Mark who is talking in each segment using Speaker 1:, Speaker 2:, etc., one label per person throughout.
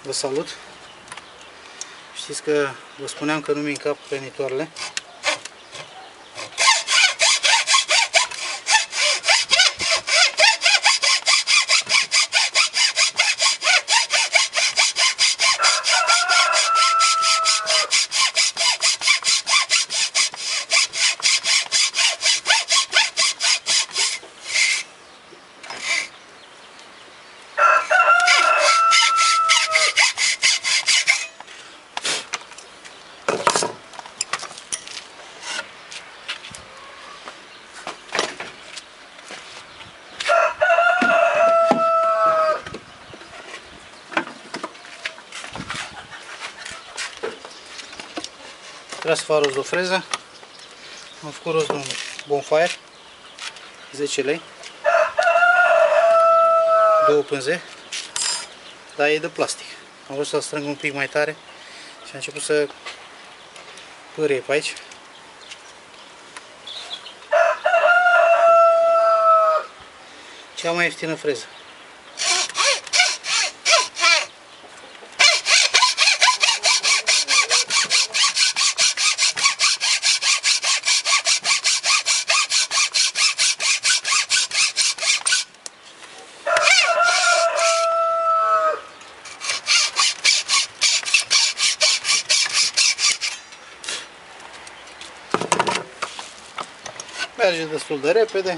Speaker 1: Vă salut! Știți că vă spuneam că nu-mi încap plenitoarele. Trebuie să fac rost de o freză. Am făcut rost de un bonfire, 10 lei, 2 pânze, dar e de plastic. Am vrut să-l strâng un pic mai tare și a început să pârie pe aici. Cea mai ieftină freză. Merge destul de repede.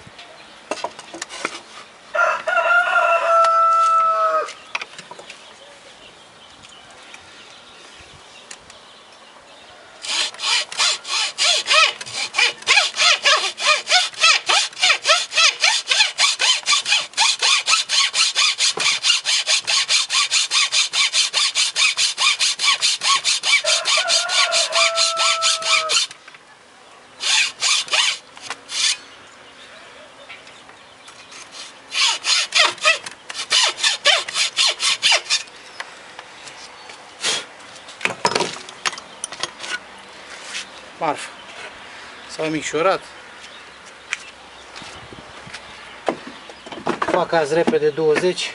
Speaker 1: Marfă. S-au micșorat. Fac azi repede 20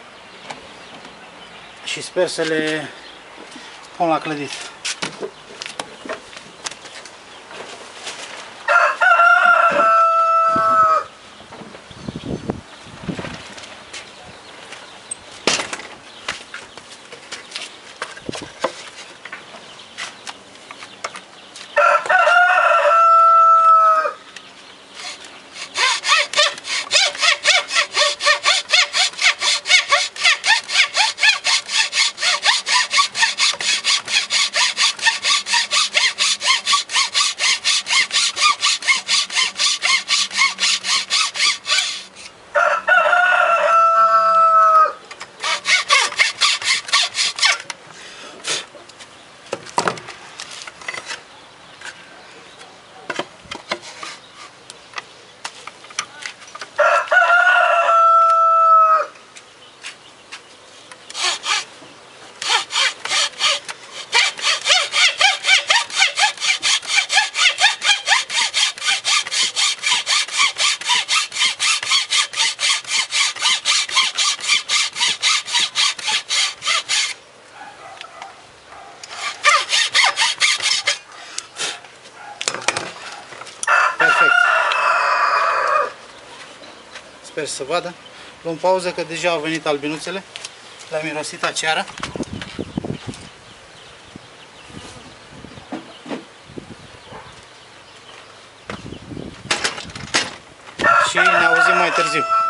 Speaker 1: și sper să le pun la clădit. Sper să vadă. Luăm pauză că deja au venit albinuțele. Le-am mirosit aceară. Și ne auzim mai târziu.